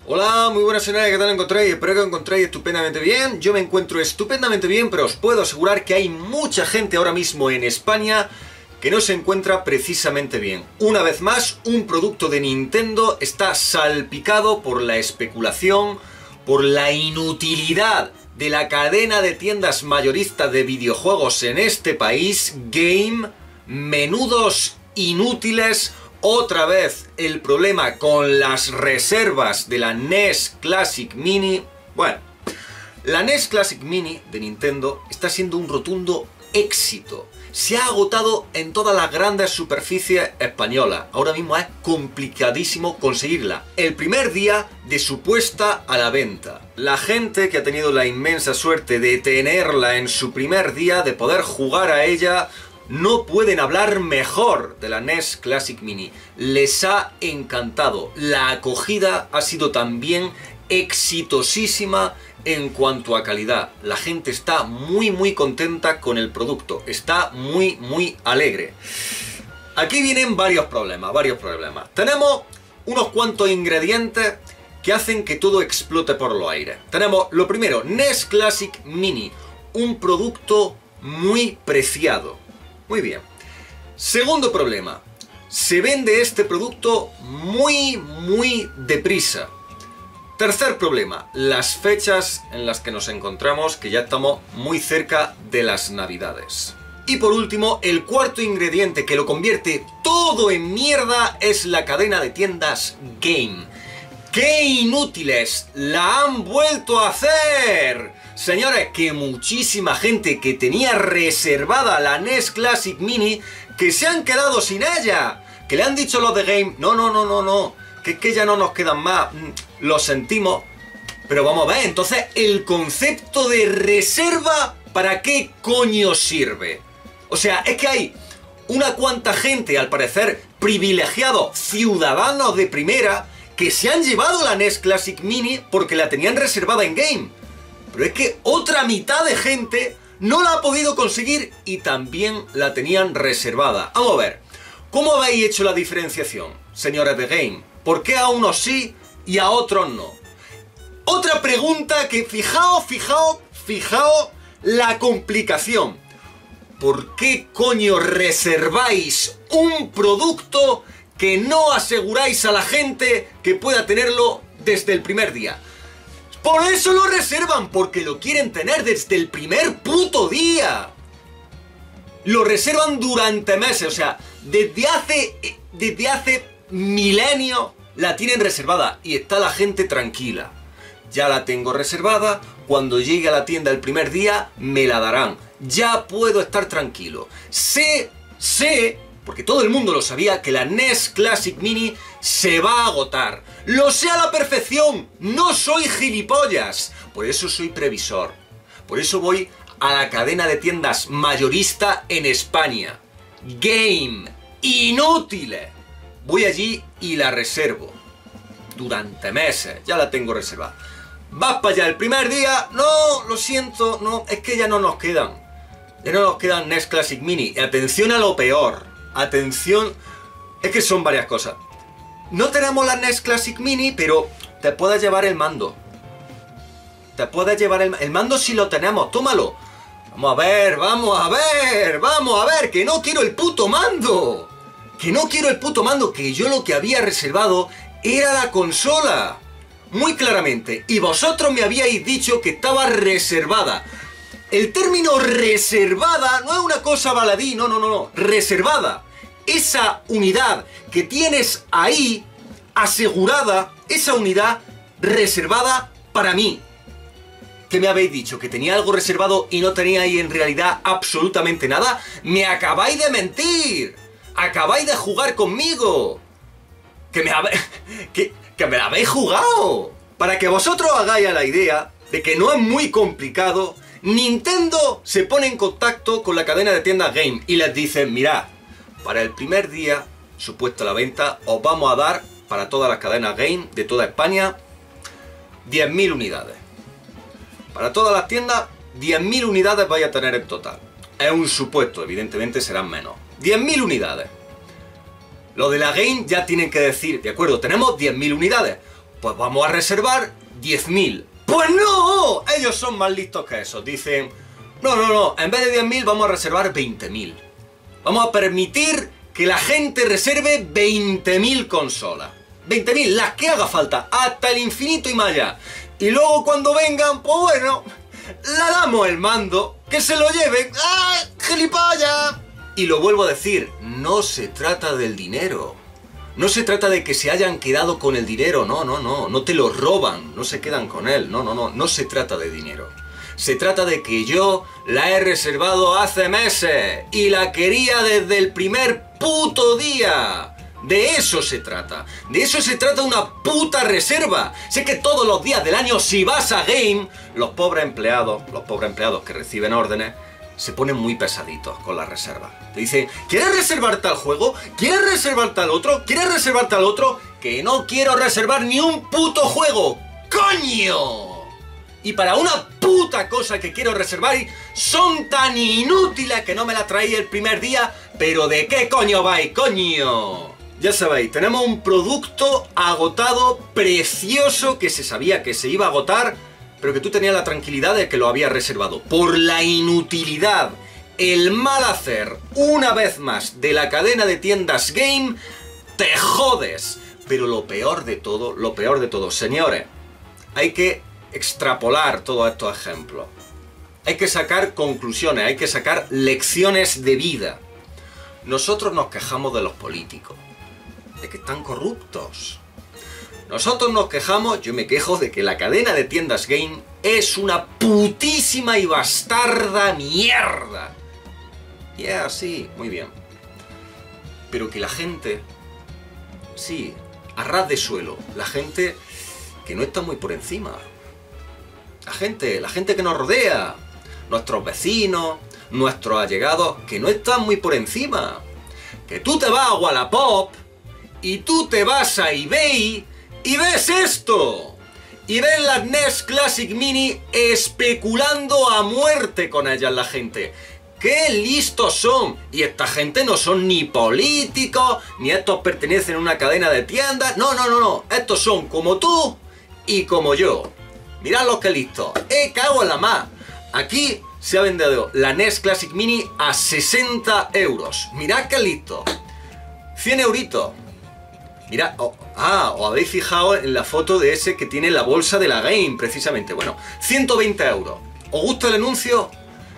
Hola, muy buenas señores, ¿qué tal encontréis? Espero que os encontréis estupendamente bien. Yo me encuentro estupendamente bien, pero os puedo asegurar que hay mucha gente ahora mismo en España que no se encuentra precisamente bien. Una vez más, un producto de Nintendo está salpicado por la especulación, por la inutilidad de la cadena de tiendas mayoristas de videojuegos en este país, Game, menudos inútiles. Otra vez el problema con las reservas de la NES Classic Mini. Bueno, la NES Classic Mini de Nintendo está siendo un rotundo éxito. Se ha agotado en todas las grandes superficies españolas. Ahora mismo es complicadísimo conseguirla. El primer día de su puesta a la venta. La gente que ha tenido la inmensa suerte de tenerla en su primer día, de poder jugar a ella, no pueden hablar mejor de la NES Classic Mini. Les ha encantado. La acogida ha sido también exitosísima en cuanto a calidad. La gente está muy contenta con el producto. Está muy alegre. Aquí vienen varios problemas. Tenemos unos cuantos ingredientes que hacen que todo explote por los aires. Tenemos lo primero, NES Classic Mini. Un producto muy preciado. Muy bien. Segundo problema. Se vende este producto muy deprisa. Tercer problema. Las fechas en las que nos encontramos, que ya estamos muy cerca de las Navidades. Y por último, el cuarto ingrediente que lo convierte todo en mierda es la cadena de tiendas Game. ¡Qué inútiles! ¡La han vuelto a hacer! Señores, que muchísima gente que tenía reservada la NES Classic Mini, que se han quedado sin ella. Que le han dicho los de Game, no, que ya no nos quedan más. Lo sentimos. Pero vamos a ver, entonces, el concepto de reserva, ¿para qué coño sirve? O sea, es que hay una cuanta gente, al parecer, privilegiados, ciudadanos de primera, que se han llevado la NES Classic Mini porque la tenían reservada en Game. Pero es que otra mitad de gente no la ha podido conseguir y también la tenían reservada. Vamos a ver, ¿cómo habéis hecho la diferenciación, señores de Game? ¿Por qué a unos sí y a otros no? Otra pregunta que fijaos la complicación. ¿Por qué coño reserváis un producto que no aseguráis a la gente que pueda tenerlo desde el primer día? Por eso lo reservan, porque lo quieren tener desde el primer puto día. Lo reservan durante meses, o sea, desde hace milenios la tienen reservada y está la gente tranquila. Ya la tengo reservada, cuando llegue a la tienda el primer día me la darán. Ya puedo estar tranquilo. Sé, porque todo el mundo lo sabía, que la NES Classic Mini se va a agotar. Lo sé a la perfección, no soy gilipollas. Por eso soy previsor. Por eso voy a la cadena de tiendas mayorista en España. Game. Inútiles. Voy allí y la reservo. Durante meses, ya la tengo reservada. Vas para allá el primer día, no, lo siento, no, es que ya no nos quedan. Ya no nos quedan NES Classic Mini. Y atención a lo peor. Atención, es que son varias cosas. No tenemos la NES Classic Mini, pero te puedes llevar el mando. Te puedes llevar el mando si lo tenemos, tómalo. Vamos a ver, que no quiero el puto mando. Que yo lo que había reservado era la consola. Muy claramente. Y vosotros me habíais dicho que estaba reservada. El término reservada no es una cosa baladí, no. Reservada. Esa unidad que tienes ahí asegurada, esa unidad reservada para mí. ¿Qué me habéis dicho? ¿Que tenía algo reservado y no tenía ahí en realidad absolutamente nada? ¡Me acabáis de mentir! ¡Acabáis de jugar conmigo! ¡Que me la habéis jugado! Para que vosotros hagáis a la idea de que no es muy complicado, Nintendo se pone en contacto con la cadena de tiendas Game y les dice, mirad, para el primer día, supuesto a la venta, os vamos a dar, para todas las cadenas Game de toda España, 10.000 unidades. Para todas las tiendas, 10.000 unidades vais a tener en total. Es un supuesto, evidentemente serán menos. 10.000 unidades. Lo de la Game ya tienen que decir, de acuerdo, tenemos 10.000 unidades. pues vamos a reservar 10.000. ¡Pues no! Ellos son más listos que eso. Dicen, no, en vez de 10.000 vamos a reservar 20.000. Vamos a permitir que la gente reserve 20.000 consolas. 20.000, las que haga falta, hasta el infinito y más allá. Y luego cuando vengan, pues bueno, le damos el mando, que se lo lleven. ¡Ah, gilipollas! Y lo vuelvo a decir, no se trata del dinero. No se trata de que se hayan quedado con el dinero, no te lo roban, no se quedan con él, no se trata de dinero. Se trata de que yo la he reservado hace meses y la quería desde el primer puto día. De eso se trata. De eso se trata una puta reserva. Sé que todos los días del año, si vas a Game, los pobres empleados que reciben órdenes, se ponen muy pesaditos con la reserva. Te dicen, ¿quieres reservar tal juego? ¿Quieres reservar tal otro? ¿Quieres reservar tal otro? Que no quiero reservar ni un puto juego. ¡Coño! Y para una puta cosa que quiero reservar son tan inútiles que no me la traí el primer día. ¿Pero de qué coño vais, coño? Ya sabéis, tenemos un producto agotado, precioso, que se sabía que se iba a agotar, pero que tú tenías la tranquilidad de que lo habías reservado. Por la inutilidad, el mal hacer, una vez más, de la cadena de tiendas Game, te jodes. Pero lo peor de todo, señores, hay que extrapolar todos estos ejemplos. Hay que sacar conclusiones, hay que sacar lecciones de vida. Nosotros nos quejamos de los políticos, de que están corruptos. Nosotros nos quejamos, yo me quejo de que la cadena de tiendas Game es una putísima y bastarda mierda. Y es así, muy bien. Pero que la gente, sí, a ras de suelo, la gente que no está muy por encima. La gente que nos rodea, nuestros vecinos, nuestros allegados, que no están muy por encima. Que tú te vas a Wallapop y tú te vas a eBay y ves esto. Y ves las NES Classic Mini especulando a muerte con ellas la gente. ¡Qué listos son! Y esta gente no son ni políticos, ni estos pertenecen a una cadena de tiendas. No. Estos son como tú y como yo. Mirad los que listos. Cago en la más. Aquí se ha vendido la NES Classic Mini a 60 euros. Mirad qué listo. 100 euritos. Mirad. ¿Os habéis fijado en la foto de ese que tiene la bolsa de la Game, precisamente? Bueno, 120 euros. ¿Os gusta el anuncio?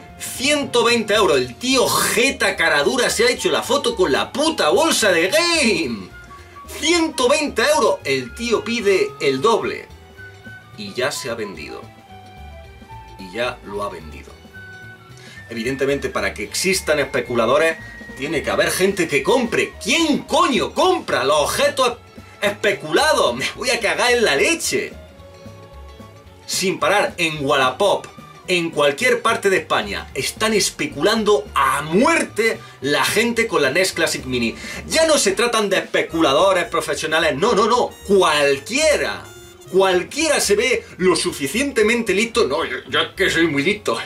120 euros. El tío jeta caradura se ha hecho la foto con la puta bolsa de Game. 120 euros. El tío pide el doble. Y ya se ha vendido. Y ya lo ha vendido. Evidentemente, para que existan especuladores, tiene que haber gente que compre. ¿Quién coño compra los objetos especulados? Me voy a cagar en la leche. Sin parar, en Wallapop, en cualquier parte de España, están especulando a muerte la gente con la NES Classic Mini. Ya no se tratan de especuladores profesionales, no. Cualquiera se ve lo suficientemente listo. No, yo es que soy muy listo.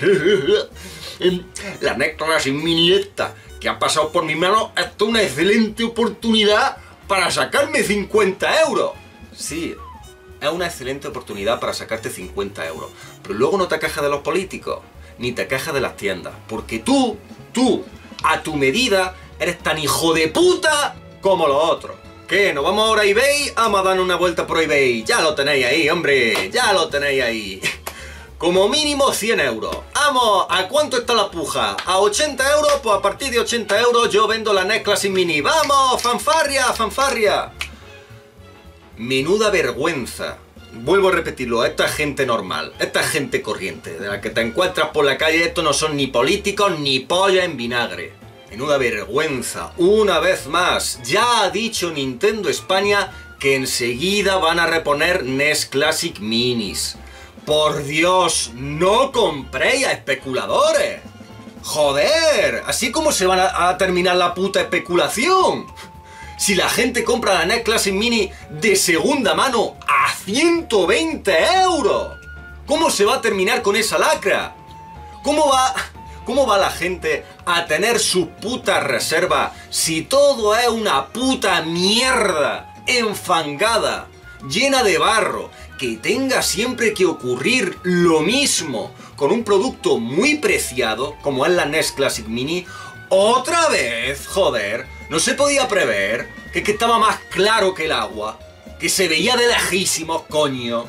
La NES Classic Mini esta que ha pasado por mis manos, esto es una excelente oportunidad para sacarme 50 euros. Sí, es una excelente oportunidad para sacarte 50 euros. Pero luego no te quejas de los políticos, ni te quejas de las tiendas. Porque tú, a tu medida, eres tan hijo de puta como los otros. ¿Qué? ¿Nos vamos ahora a eBay? Vamos a dar una vuelta por eBay. Ya lo tenéis ahí, hombre. Ya lo tenéis ahí. Como mínimo 100 euros. Vamos, ¿a cuánto está la puja? ¿A 80 euros? Pues a partir de 80 euros yo vendo la NES Classic Mini. ¡Vamos! ¡Fanfarria! Menuda vergüenza. Vuelvo a repetirlo, esta es gente normal, esta es gente corriente, de la que te encuentras por la calle. Estos no son ni políticos ni polla en vinagre. Menuda vergüenza. Una vez más, ya ha dicho Nintendo España que enseguida van a reponer NES Classic Minis. Por Dios, no compréis a especuladores. Joder, ¿así como se va a terminar la puta especulación? Si la gente compra la NES Classic Mini de segunda mano a 120 euros, ¿cómo se va a terminar con esa lacra? ¿Cómo va la gente a tener su puta reserva si todo es una puta mierda enfangada? llena de barro, que tenga siempre que ocurrir lo mismo con un producto muy preciado, como es la NES Classic Mini, otra vez, joder, no se podía prever, que estaba más claro que el agua, que se veía de lejísimos, coño.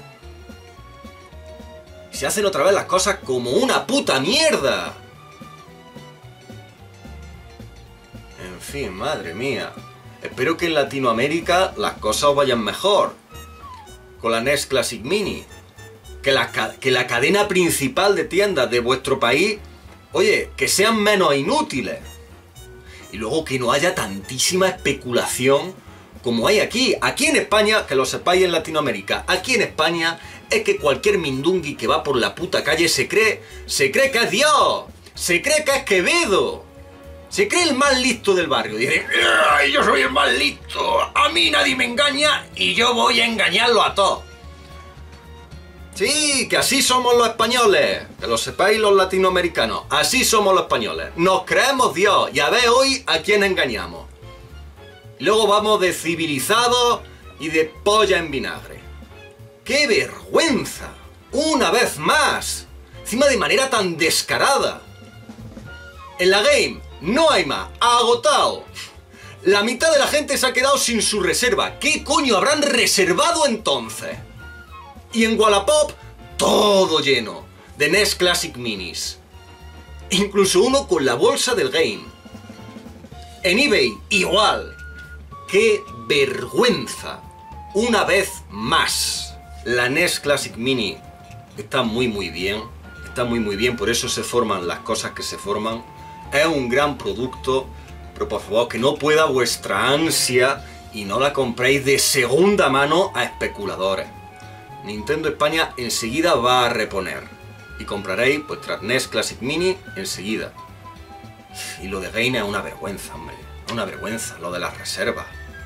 Se hacen otra vez las cosas como una puta mierda. En fin, madre mía. Espero que en Latinoamérica las cosas os vayan mejor con la NES Classic Mini. Que la cadena principal de tiendas de vuestro país, oye, que sean menos inútiles. Y luego que no haya tantísima especulación como hay aquí. Aquí en España, que lo sepáis en Latinoamérica, aquí en España es que cualquier mindungui que va por la puta calle se cree que es Dios, se cree que es Quevedo, se cree el más listo del barrio. Dice, ¡ay, yo soy el más listo! A mí nadie me engaña y yo voy a engañarlo a todos. Sí, que así somos los españoles, que lo sepáis los latinoamericanos, así somos los españoles. Nos creemos Dios y a ver hoy a quién engañamos. Y luego vamos de civilizados y de polla en vinagre. ¡Qué vergüenza! ¡Una vez más! Encima de manera tan descarada. En la Game no hay más, agotado. La mitad de la gente se ha quedado sin su reserva. ¿Qué coño habrán reservado entonces? Y en Wallapop, todo lleno de NES Classic Minis. Incluso uno con la bolsa del Game. En eBay, igual. ¡Qué vergüenza! Una vez más. La NES Classic Mini está muy bien. Está muy bien, por eso se forman las cosas que se forman. Es un gran producto, pero por favor que no pueda vuestra ansia y no la compréis de segunda mano a especuladores. Nintendo España enseguida va a reponer y compraréis vuestra NES Classic Mini enseguida. Y lo de Game es una vergüenza, hombre, una vergüenza, lo de las reservas.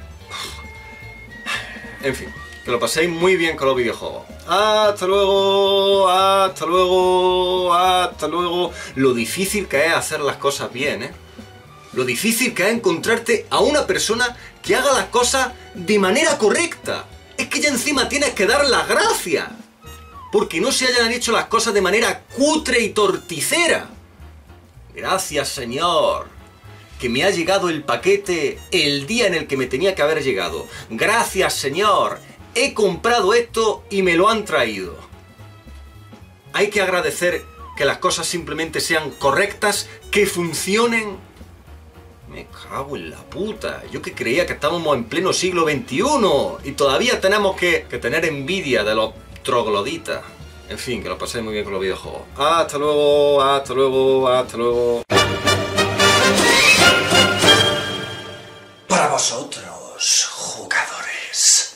En fin, que lo paséis muy bien con los videojuegos. ¡Hasta luego! ¡Hasta luego! ¡Hasta luego! Lo difícil que es hacer las cosas bien, ¿eh? Lo difícil que es encontrarte a una persona que haga las cosas de manera correcta. Es que ya encima tienes que dar las gracias porque no se hayan hecho las cosas de manera cutre y torticera. Gracias, señor, que me ha llegado el paquete el día en el que me tenía que haber llegado. Gracias, señor, he comprado esto y me lo han traído. Hay que agradecer que las cosas simplemente sean correctas, que funcionen. Me cago en la puta. Yo que creía que estábamos en pleno siglo XXI y todavía tenemos que tener envidia de los trogloditas. En fin, que lo paséis muy bien con los videojuegos. Hasta luego, hasta luego, hasta luego. Para vosotros, jugadores.